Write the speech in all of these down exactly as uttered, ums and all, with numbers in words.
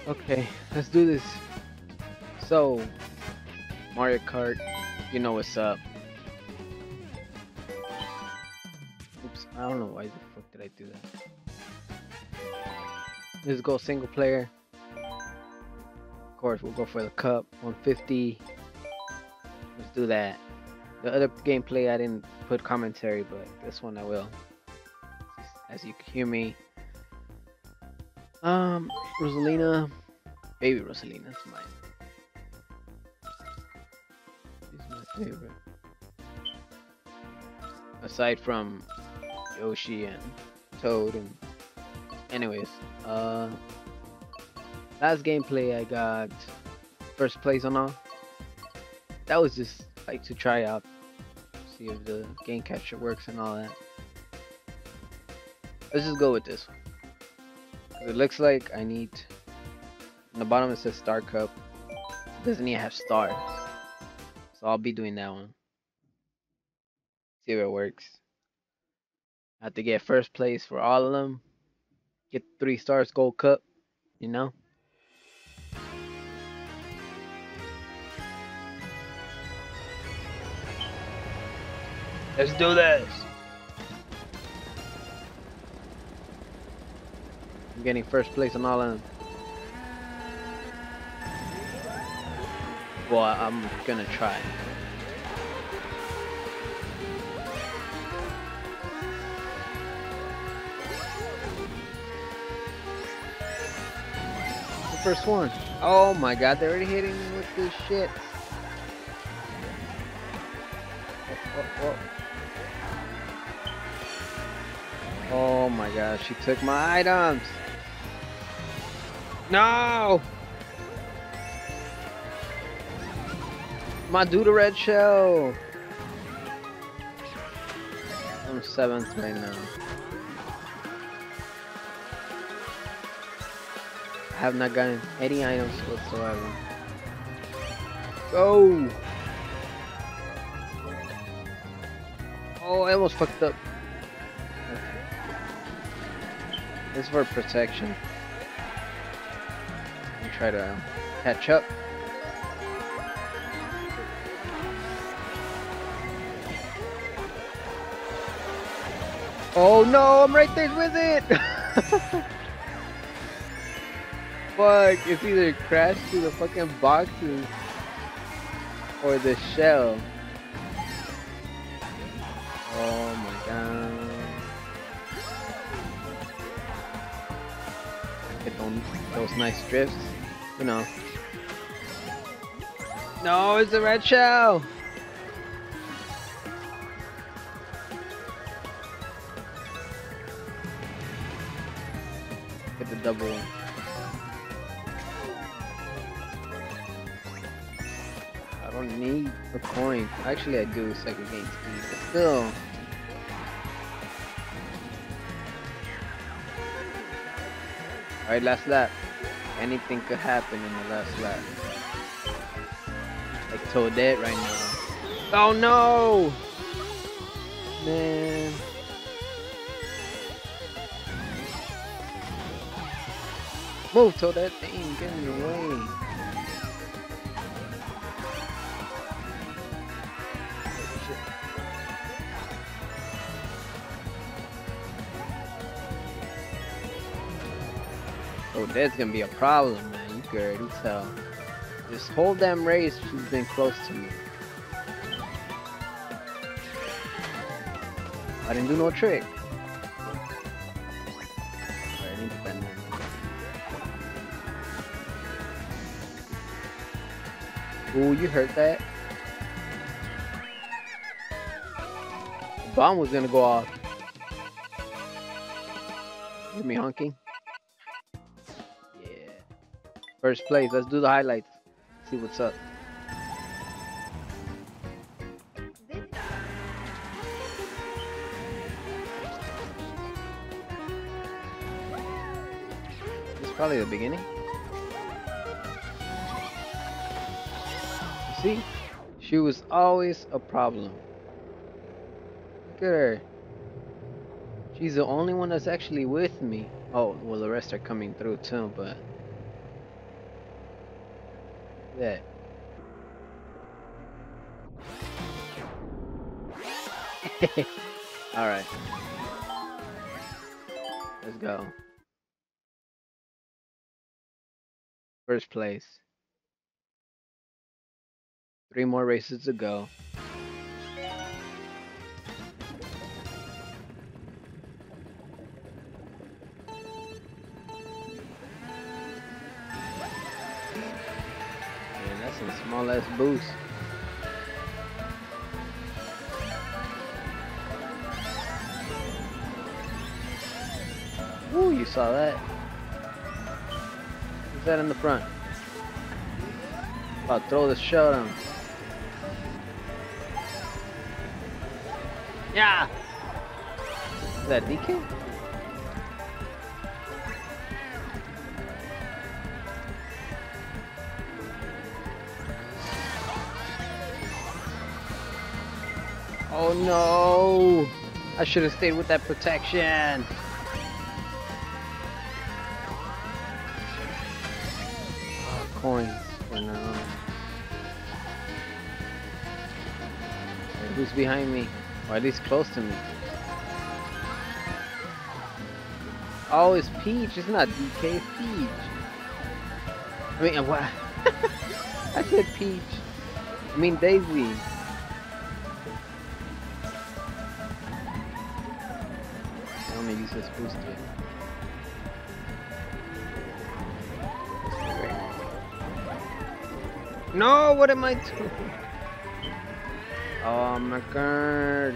Okay, let's do this. So, Mario Kart, you know what's up. Oops, I don't know why the fuck did I do that. Let's go single player. Of course, we'll go for the cup, one fifty. Let's do that. The other gameplay I didn't put commentary, but this one I will. As you can hear me. Um, Rosalina, baby Rosalina's mine. She's my favorite. Aside from Yoshi and Toad and anyways, uh last gameplay I got first place on all. That was just like to try out, see if the game capture works and all that. Let's just go with this one. 'Cause it looks like I need, on the bottom it says Star Cup. It doesn't even have stars. So I'll be doing that one. See if it works. I have to get first place for all of them. Get three stars gold cup, you know? Let's do this. I'm getting first place on all of them. Well, I'm gonna try. The first one. Oh my god, they're already hitting me with this shit. Oh, oh, oh. Oh my god, she took my items. No! My Duda Red Shell. I'm seventh right now. I have not gotten any items whatsoever. Go! Oh, I almost fucked up. Okay. This is for protection. And try to catch up. Oh no, I'm right there with it! Fuck, it's either crash to the fucking boxes or the shell. Oh my god. Get those, those nice drifts, you know. No, it's a red shell! Get the double one. I don't need a coin. Actually, I do second game speed, but still. Alright, last lap. Anything could happen in the last lap. Like Toadette right now. Oh no! Man. Move, Toadette. Dang, get in your way. Oh, that's gonna be a problem, man. You can already tell. This whole damn race, she's been close to me. I didn't do no trick. Alright, I need to bend that. Ooh, you heard that? The bomb was gonna go off. Hear me honking? Yeah. First place, let's do the highlights. See what's up. This is probably the beginning. You see? She was always a problem. Look at her. She's the only one that's actually with me. Oh, well, the rest are coming through too, but Yeah. All right. Let's go. First place. Three more races to go. Man, that's a small ass boost. Ooh, you saw that. Who's that in the front? I'll throw the shot on him. Yeah! Is that D K? Oh no! I should have stayed with that protection. Oh, coins for now. Hey, who's behind me? Or at least close to me. Oh, it's Peach. It's not D K. It's Peach. I mean, what? I said Peach. I mean Daisy. I'm gonna use this booster. No, what am I doing? Oh my god.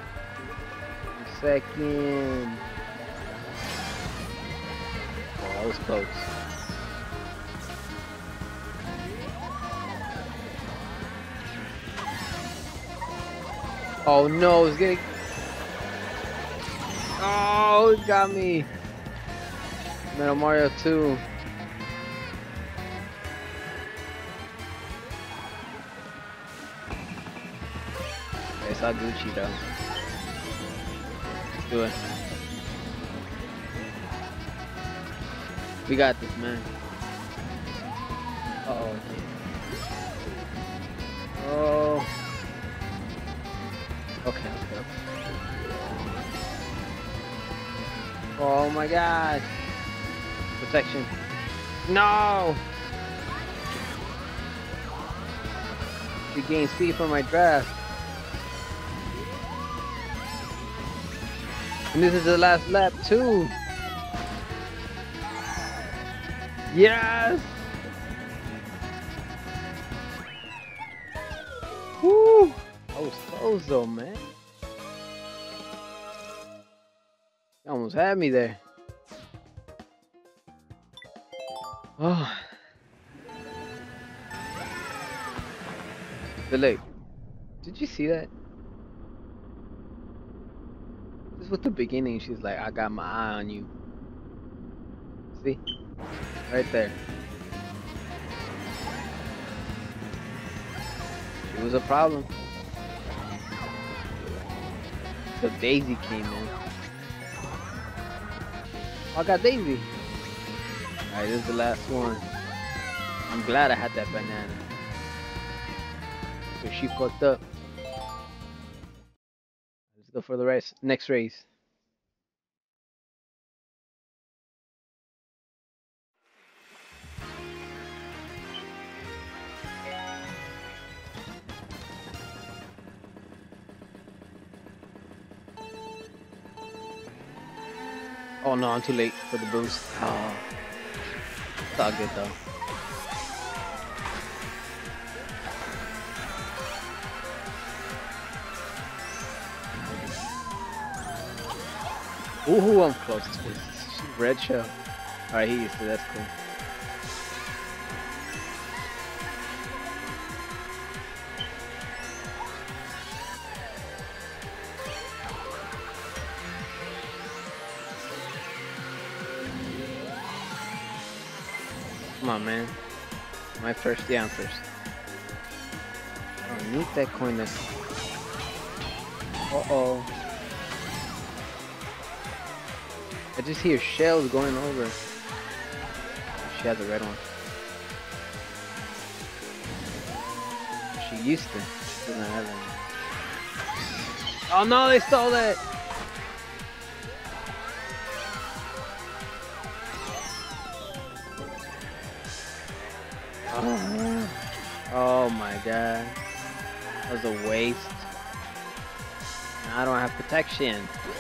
Second. Oh, that was close. Oh no, it's getting. Oh, it got me. Metal Mario two. Okay, it's all Gucci though. Let's do it. We got this, man. Uh oh. Oh. Okay, okay, okay. Oh my god. Protection. No! We gain speed from my draft. And this is the last lap too. Yes! Woo! I was close though, man. You almost had me there. Oh. But look, did you see that? This was the beginning. She's like, I got my eye on you. See? Right there. She was a problem. So Daisy came in. Oh, I got Daisy. Alright, this is the last one. I'm glad I had that banana. So she fucked up. Let's go for the race. Next race. Oh no, I'm too late for the boost. Oh, it's all good though. Ooh, I'm close to it. Red shell. Alright, he used to, that's cool. Come on, man. My first, yeah, I'm first. I don't need that coin. That's... Uh-oh. I just hear shells going over. She has a red one. She used to. She doesn't have any. Oh no, they stole it! Oh, oh my god. That was a waste. Now I don't have protection.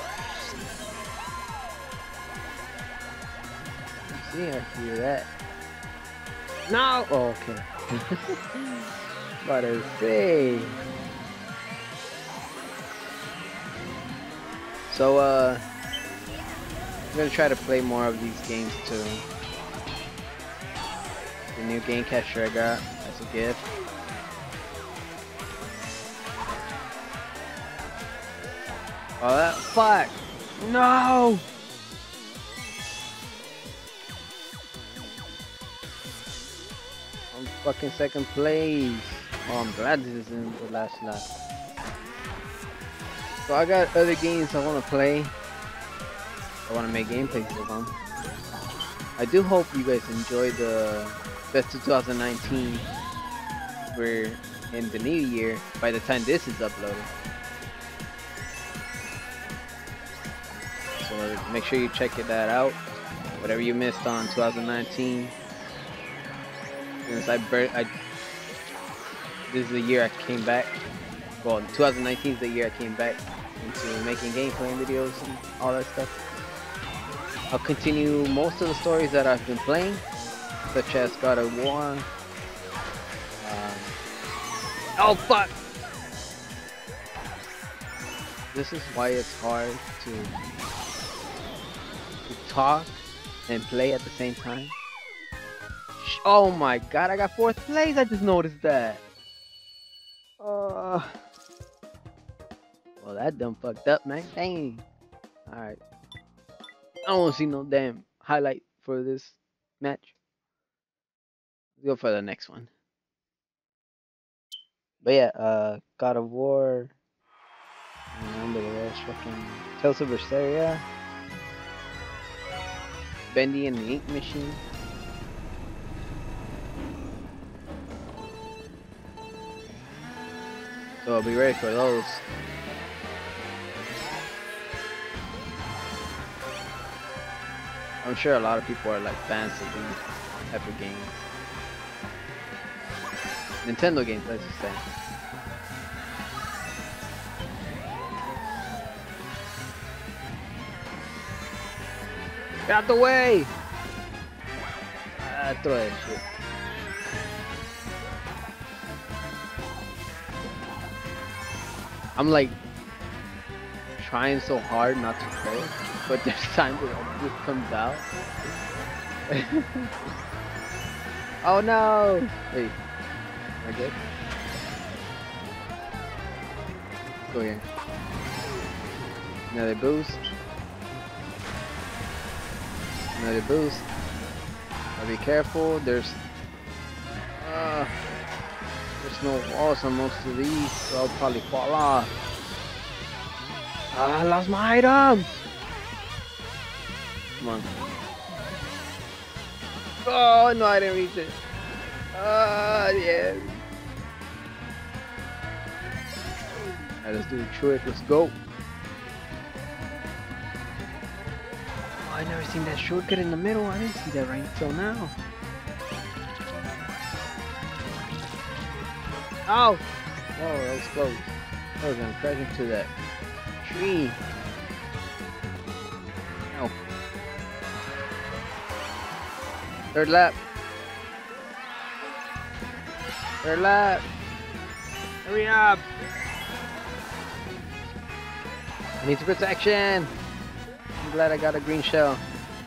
See, I hear that. No! Oh, okay. About to say. So, uh, I'm gonna try to play more of these games too. The new game catcher I got as a gift. Oh, that fuck! No! I'm fucking second place. Oh, I'm glad this isn't the last lap. So I got other games I want to play. I want to make gameplays of them. I do hope you guys enjoy the Best of twenty nineteen. We're in the new year by the time this is uploaded. So make sure you check it that out. Whatever you missed on twenty nineteen. Since I, I this is the year I came back. Well, twenty nineteen is the year I came back into making gameplay videos and all that stuff. I'll continue most of the stories that I've been playing, such as God of War. Um, oh fuck! This is why it's hard to, to talk and play at the same time. Oh my god, I got fourth place, I just noticed that. Uh, well, that done fucked up, man. Dang. Alright. I don't see no damn highlight for this match. Let's go for the next one. But yeah, uh, God of War. I remember the rest. Fucking Tales of Berseria. Bendy and the Ink Machine. So I'll be ready for those. I'm sure a lot of people are like fans of these type of games. Nintendo games, let's just say. Get out the way! Ah, throw that shit. I'm like trying so hard not to play, but there's times where it just comes out. Oh no! Wait, am I good? Go here. Another boost. Another boost. I'll be careful. There's uh, there's no walls on most of these, so I'll probably fall off. Ah, I lost my items! Come on. Oh, no, I didn't reach it. Ah, yeah. Alright, let's do the trick. Let's go. Oh, I never seen that shortcut in the middle. I didn't see that right until now. Oh! Oh, that was close. I was gonna crash into that tree. Ow. Third lap. Third lap. Hurry up. I need some protection. I'm glad I got a green shell.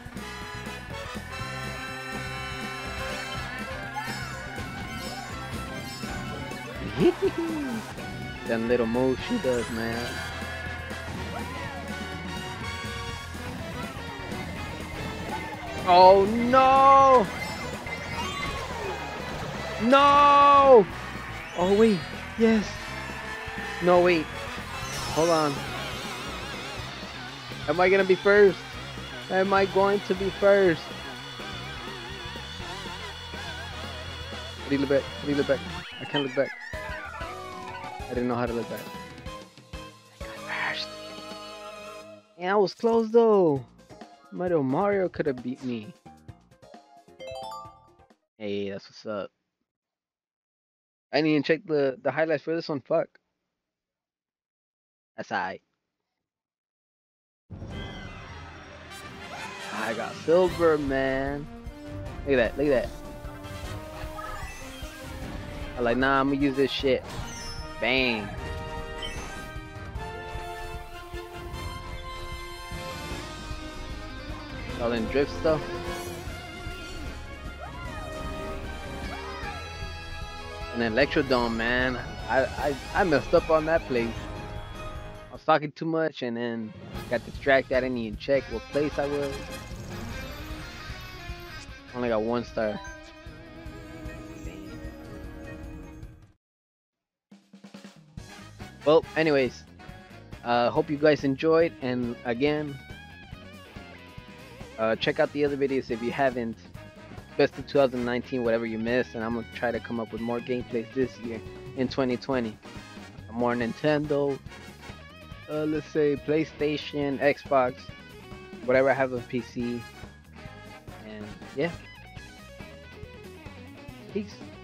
That little move she does, man. Oh no! No! Oh wait, yes. No wait. Hold on. Am I gonna be first? Am I going to be first? How do you look back? How do you look back? I can't look back. I didn't know how to look back. I got bashed. Yeah, I was close though. Mario Mario could have beat me. Hey, that's what's up. I didn't even check the, the highlights for this one. Fuck. That's alright. I got silver, man. Look at that. Look at that. I'm like, nah, I'm gonna use this shit. Bang. All in drift stuff. An Electrodome, man. I, I I messed up on that place. I was talking too much and then got distracted. I didn't even check what place I was. Only got one star. Well, anyways, uh, hope you guys enjoyed, and again, uh, check out the other videos if you haven't. Best of two thousand nineteen, whatever you missed, and I'm gonna try to come up with more gameplays this year in twenty twenty. More Nintendo, uh, let's say PlayStation, Xbox, whatever I have on P C, and yeah, peace.